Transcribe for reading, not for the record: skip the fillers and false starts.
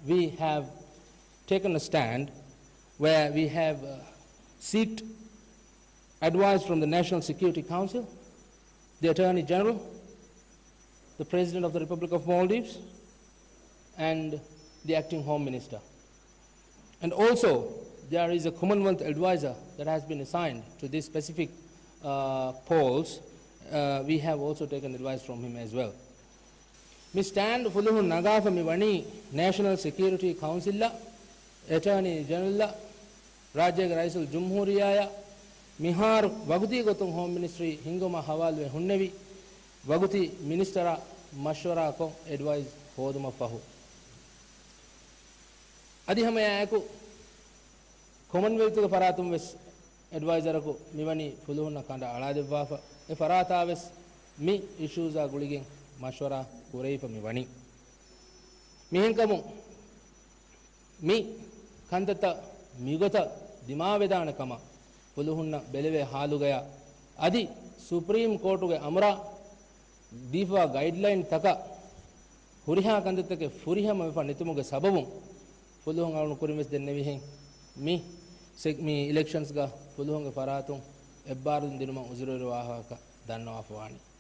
we have taken a stand where we have sought advice from the National Security Council, the Attorney General, the President of the Republic of Maldives, and the Acting Home Minister. And also, there is a Commonwealth advisor that has been assigned to these specific polls. We have also taken advice from him as well. Mi stand fuluhu nagafa mi wani National Security Council la, Attorney General la, Rajya Raisul Jumhuriyaya, Mihar Vaguti Gotung Home Ministry Hingoma Hawalwe Hunnevi, Vaguti Ministera Mashwara ko advise hoduma fahu. Adihamaya aku Commonwealth ko faratum ves advisor ko miwani fuluhuna kanda aladevwafa e farata ves mi issues a guligen mashwara kurei mi wani mihenkamu mi kandata migota dimaveda kama puluhunna beleve halugaya adi Supreme Court ge amra difa guideline taka huriha kandata ke furiha mefa nitumuge sababum puluhun alun kurimes denne wihen mi elections ga puluhun ge faratum ebbarun dinuma uzuru waha ka dannawa fawani